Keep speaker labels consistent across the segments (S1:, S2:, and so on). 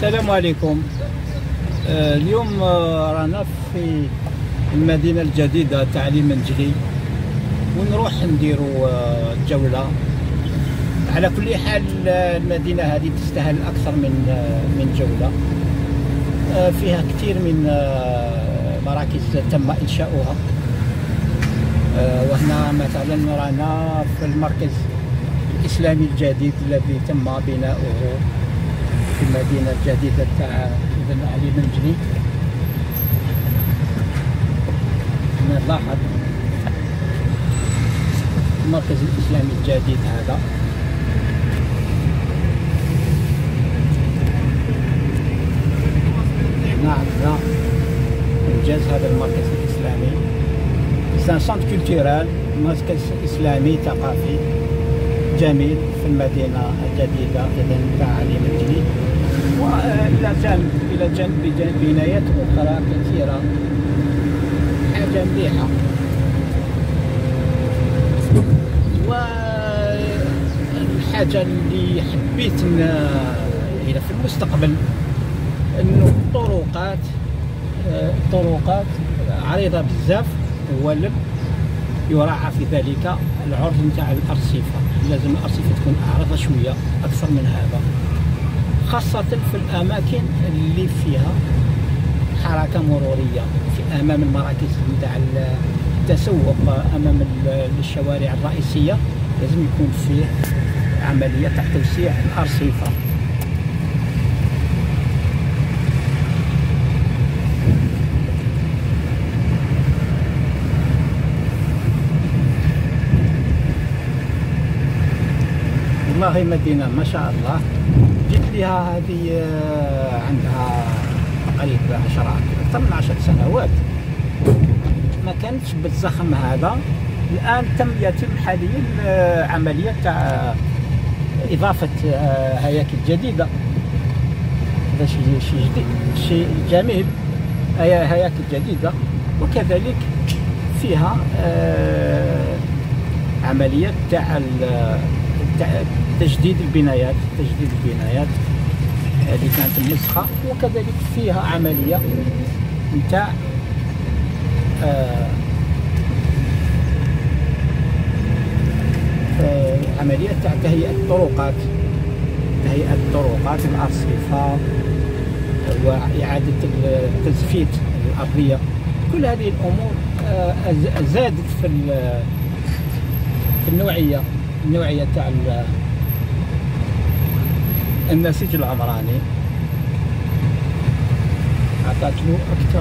S1: السلام عليكم. اليوم رانا في المدينة الجديدة تاع علي منجلي، ونروح نديروا جولة. على كل حال المدينة هذه تستاهل أكثر من جولة. فيها كثير من مراكز تم إنشاؤها، وهنا مثلا رانا في المركز الإسلامي الجديد الذي تم بناؤه في المدينة الجديدة تاع علي منجلي. نلاحظ المركز الإسلامي الجديد هذا. هنا عندنا إنجاز هذا المركز الإسلامي، سان سونتر كولتورال، مركز إسلامي ثقافي جميل في المدينة الجديدة تاع علي منجلي. وإلى جانب بنايات أخرى كثيرة، حاجة مليحة. والحاجة اللي حبيت إلى في المستقبل إنه الطرقات عريضة بزاف، ولم يراعى في ذلك العرض نتاع الأرصفة. لازم الأرصفة تكون أعرض شوية أكثر من هذا، خاصة في الأماكن اللي فيها حركة مرورية، في أمام المراكز نتاع التسوق، أمام الشوارع الرئيسية. لازم يكون فيه عملية تاع توسيع الأرصفة. والله مدينة ما شاء الله. جيت لها هذه عندها تقريبا أكثر من 10 سنوات، ما كانتش بالزخم هذا. الآن يتم حاليا عملية تاع إضافة هياكل جديدة. هذا شيء جديد، شيء جميل، هياكل جديدة. وكذلك فيها عملية تاع تجديد البنايات اللي كانت مسخة. وكذلك فيها عملية نتاع عملية تاع تهيئة الطرقات، الأرصفة، وإعادة التزفيت الأرضية. كل هذه الأمور زادت في النوعية تاع النسيج العمراني، عطات له أكثر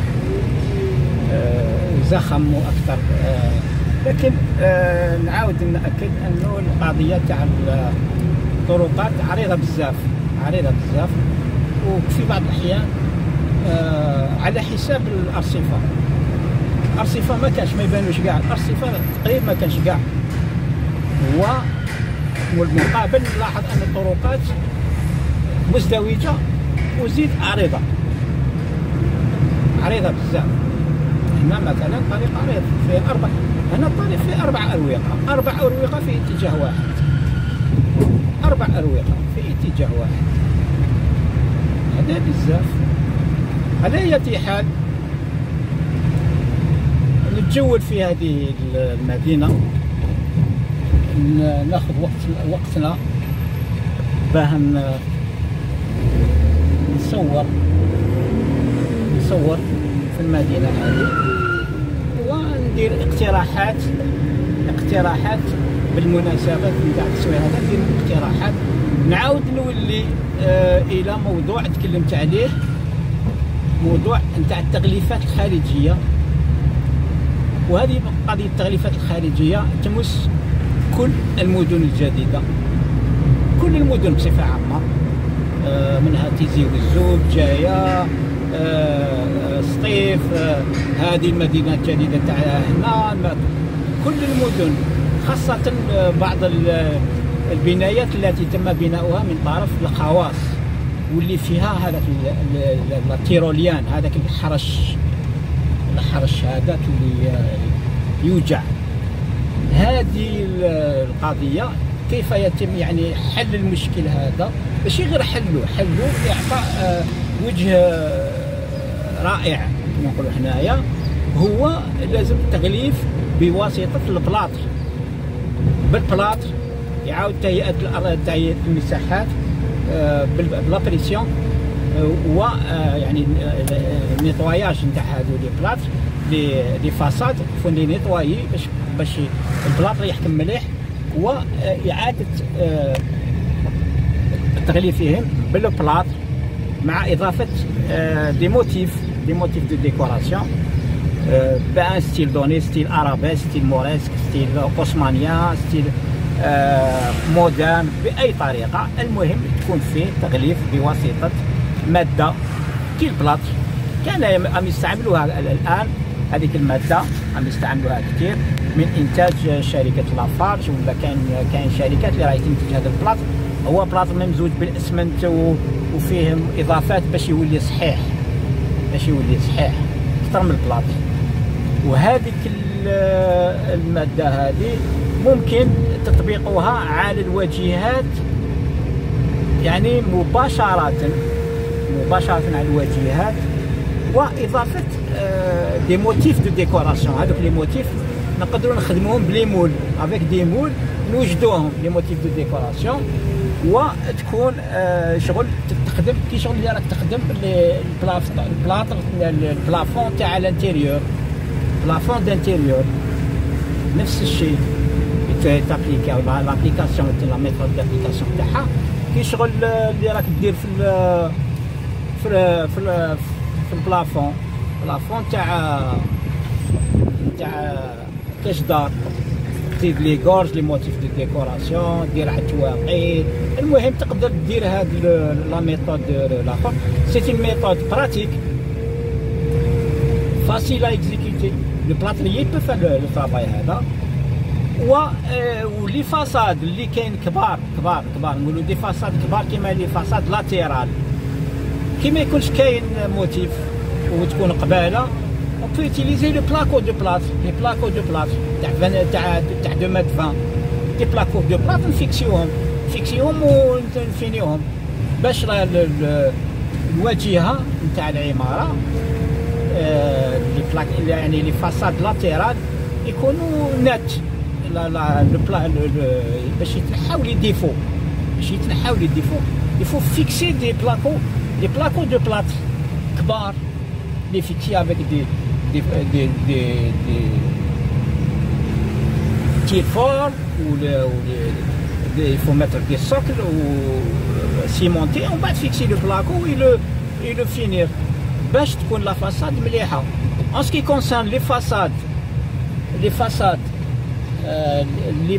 S1: زخم وأكثر. لكن نعاود نأكد أنه القضية تاع الطرقات عريضة بزاف، وفي بعض الأحيان على حساب الأرصفة ما كانش، ما يبانوش كاع الأرصفة تقريبا ما كانش كاع. والمقابل نلاحظ أن الطرقات مزدوجة وزيد عريضة بزاف. هنا مثلا طريق عريض فيه هنا الطريق فيه 4 أروقة في اتجاه واحد، 4 أروقة في اتجاه واحد. هذا بزاف. على أي حال نتجول في هذه المدينة، ناخذ وقتنا باه نصور في المدينة هذه، وندير اقتراحات بالمناسبات نتاع التصوير هذا. ندير اقتراحات، نعاود نولي الى موضوع تكلمت عليه، موضوع نتاع التغليفات الخارجية. وهذه قضية التغليفات الخارجية تمس كل المدن الجديدة، كل المدن بصفة عامة، منها تيزي والزوج، جاية، سطيف، هذه المدينة الجديدة تاع هنا، كل المدن، خاصة بعض البنايات التي تم بناؤها من طرف الخواص، واللي فيها هذاك التيروليان، هذاك الحرش هذاك اللي يوجع. هذه القضية كيف يتم يعني حل المشكل هذا، ماشي غير حلو يعطى وجه رائع كما نقولوا حنايا. هو لازم التغليف بواسطه البلاطر، بالبلاطر يعاود تهيئه المساحات بلا بريسيون، و يعني النيطواياج نتاع هادو لي بلاطر لي فاساد يكون لي نيطوايي باش البلاطر يحكم مليح، وإعادة تغليفهم بالبلاطر مع إضافة دي موتيف دو ديكوراسيون بان ستيل دوني، ستيل ارابيسك، ستيل موريسك، ستيل اوسمانيان، ستيل مودرن، بأي طريقة. المهم تكون فيه تغليف بواسطة مادة كي البلاطر. كان عم يستعملوها الآن هذيك المادة، عم يستعملوها كثير من إنتاج شركة لافارج، ولا كاين شركات اللي راهي تنتج هذا البلاطر. هو بلاطر ممزوج بالاسمنت وفيه إضافات باش يولي صحيح، أكثر من البلاطر. وهذيك المادة هذه ممكن تطبيقها على الواجهات، يعني مباشرة على الواجهات، وإضافة دي موتيف دو ديكوراسيون. هذوك لي موتيف نقدروا نخدموهم بلي مول، افيك دي مول نوجدوهم لي موتيف دو ديكوراسيون، وتكون شغل تخدم كي شغل اللي راك تخدم البلاطر البلافون تاع الانتيريور، بلافون دانتيريور نفس الشيء تابليكا، ولا لابليكاسيون لا ميثود دابليكاسيون تاعها كي شغل اللي راك دير في البلافون تاع كاش دار، تزيد لي غورج لي موتيف دو ديكوراسيون، دير على التواقيت. المهم تقدر دير هاد لا ميثود لاخر. سي اون ميثود براتيك فاسيل ا اكزيكوتي. لو بلاطريي بو فار لو طرافاي هذا. ولي فاساد اللي كاين كبار نقولوا دي فاساد كبار كيما لي فاساد لاتيرال، كي ما يكونش كاين موتيف وتكون قباله، on peut utiliser le placo de plâtre، les placos de plâtre تاع 2 متر 20، دي بلاكو دو بلاطر نفيكسيوهم ونفينيوهم باش الواجهه نتاع العماره لي بلاك يعني لي فاساد لاتيرال يكونوا نات، باش يتنحاو لي ديفو، يفو فيكسي دي بلاكو دو بلاطر كبار لي فيكسي افيك دي تير فور، il faut mettre des socles ou cimenter، on va fixer le placo et le finir باش تكون لا فاساد مليحه. en ce qui concerne les façades اللي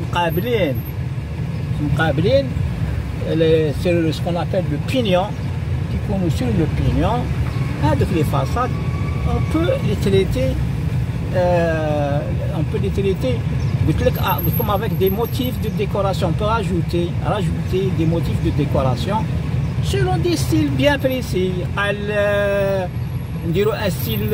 S1: مقابلين c'est ce qu'on appelle le pignon، كيكونوا sur le pignon. هذوك les façades on peut les traiter comme avec des motifs de décoration. On peut rajouter des motifs de décoration selon des styles bien précis. نديرو un style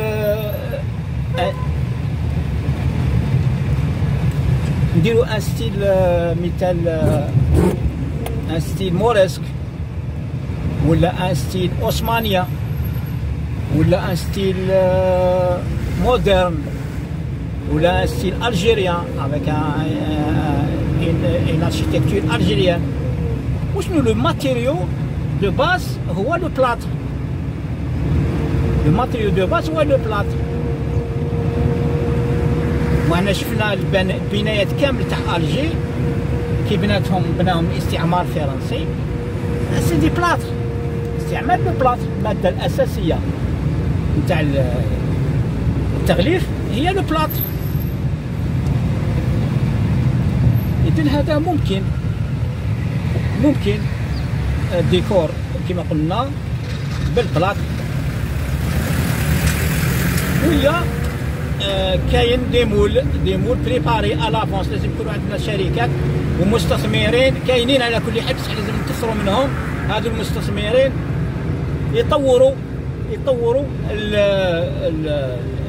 S1: مثال un style mauresque، ولا un style osmanien، ولا un style moderne، ولا un style algérien avec une architecture algérienne. وشنو le matériau de base هو le plâtre. le matériau de base هو le plâtre. وحنا شفنا البنايات كامل تاع الجي كي بناهم استعمار فرنسي، سي دي بلاطر، استعمال البلاطر. الماده الاساسيه نتاع التغليف هي لو بلاطر. إذن هذا ممكن ديكور كما قلنا بالبلاطر. ويا كاين دي مول بريباري الافونس. لازم يكونوا عندنا شركات ومستثمرين كاينين على كل حال، بصح لازم نكثروا منهم. هذو المستثمرين يطوروا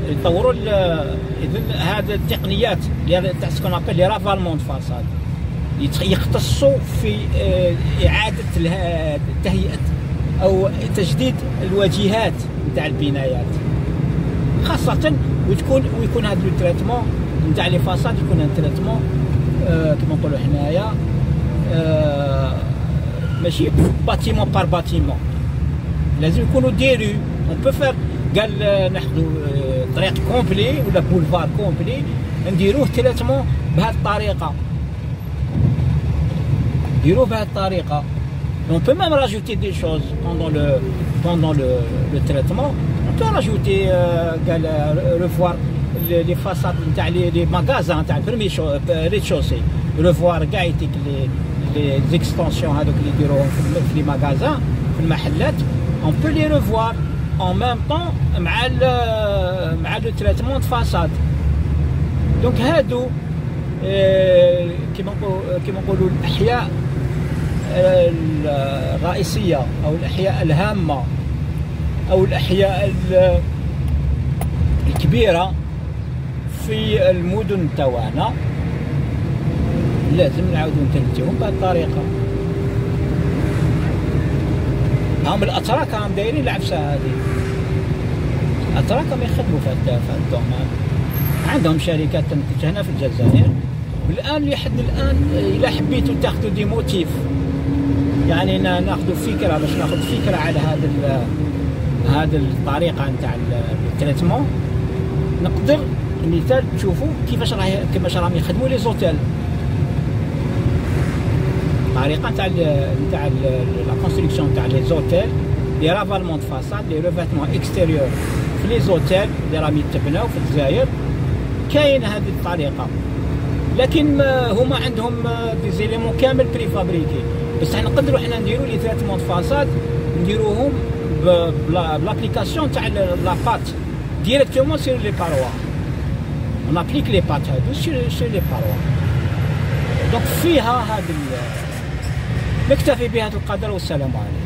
S1: إذن هذه التقنيات اللي تاع سكون ابل لي رافالمون فاساد. يختصوا في اعاده تهيئه او تجديد الواجهات نتاع البنايات، خاصه ويكون هذا التريتمون نتاع لي فاساد يكون ان تريتمون كما نقولوا حنايا ماشي باتيمون بار باتيمون، لازم يكونوا ديرو. اون بو فير قال ناخذوا طريق كومبلي ولا بولفار كومبلي نديروه تريتمون بهذه الطريقه، نديروه بهذه الطريقه. On peut même rajouter des choses pendant le traitement. On peut rajouter revoir les façades نتاع les magasins نتاع البرمي rez-de-chaussée، revoir كاع les extensions هذوك اللي يديروهم في les magasins في المحلات. On peut les revoir en même temps مع le traitement de façade. Donc هادو كما نقولوا الأحياء الرئيسية أو الأحياء الهامة أو الأحياء الكبيرة في المدن تاعنا، لازم نعاودو نتنتيهم بهذه الطريقة. هم الأتراك راهم دايرين العفسة هذه، الأتراك راهم يخدموا في هذا الدومين، عندهم شركات تنتج هنا في الجزائر. والآن لحد الآن إلا حبيتوا تاخذوا دي موتيف، يعني ناخذوا فكرة باش ناخذ فكرة على هذا الطريقة نتاع التريتمون، نقدر مثال تشوفوا كيفاش راهم يخدموا لي زوتيل. الطريقة نتاع لا كونستركسيون نتاع لي زوتيل، لي رافالمون دو فاساد، لي ريفيتمون اكستيريور في لي زوتيل اللي راهم يتبناو في الجزائر، كاين هذه الطريقة. لكن هما عندهم دي زيليمون كامل بري فابريكي، بس حنا نقدروا حنا نديروا لي تريتمون دو فاساد نديروهم بلابليكاسيون تاع لاباط ديريكتومون سير لي باروا، اون ابليك لي بات هادو سير لي باروا. دونك فيها هذا نكتفي بهذا القدر والسلام عليكم.